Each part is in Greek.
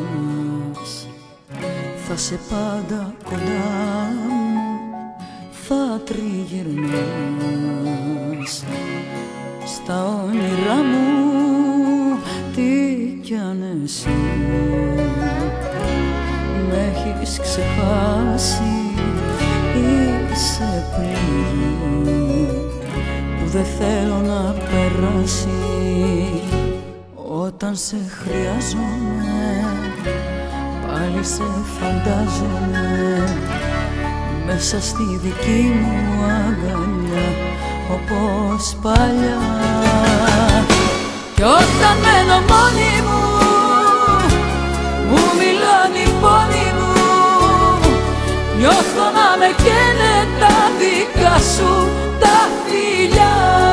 μας. Θα σε πάντα κοντά μου, θα τριγυρνάς στα όνειρά μου, τι κι αν εσύ με έχεις ξεχάσει. Είσαι πληγή που δεν θέλω να περάσει. Όταν σε χρειάζομαι πάλι σε φαντάζομαι μέσα στη δική μου αγκαλιά όπως παλιά. Κι όταν μένω μόνη μου, μου μιλάνε οι πόνοι μου, νιώθω να με καίνε τα δικά σου τα φιλιά.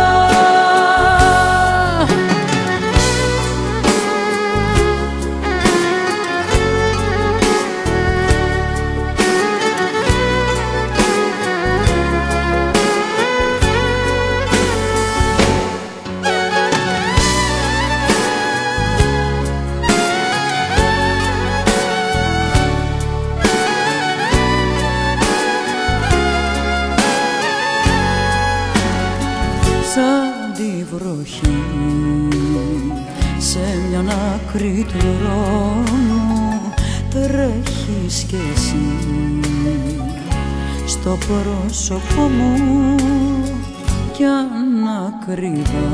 Σαν τη βροχή σε μια άκρη του δρόμου τρέχεις κι εσύ στο πρόσωπό μου κι ανακριβά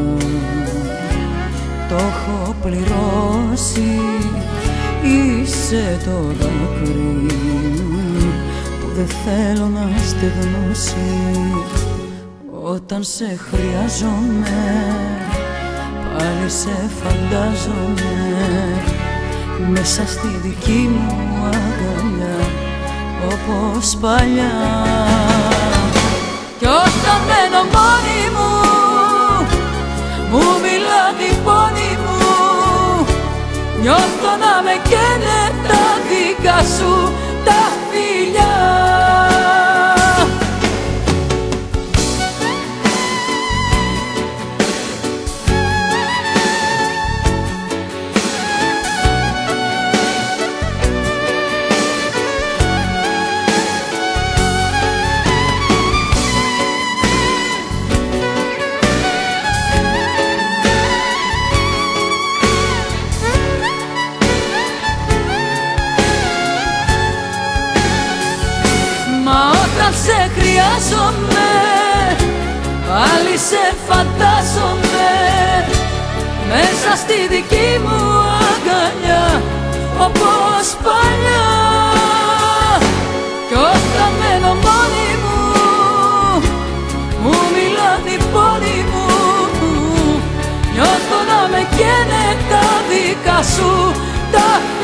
το έχω πληρώσει. Είσαι το δάκρυ που δεν θέλω να στεγνώσει. Όταν σε χρειάζομαι πάλι σε φαντάζομαι μέσα στη δική μου αγκαλιά όπως παλιά. Κι όταν μένω μόνη μου, μου μιλάνε οι πόνοι μου, νιώθω να με καίνε τα δικά σου τα φιλιά. Όταν σε χρειάζομαι πάλι σε φαντάζομαι μέσα στη δική μου αγκαλιά όπως παλιά. Κι όταν μένω μόνη μου, μου μιλάνε οι πόνοι μου, νιώθω να με καίνε τα δικά σου τα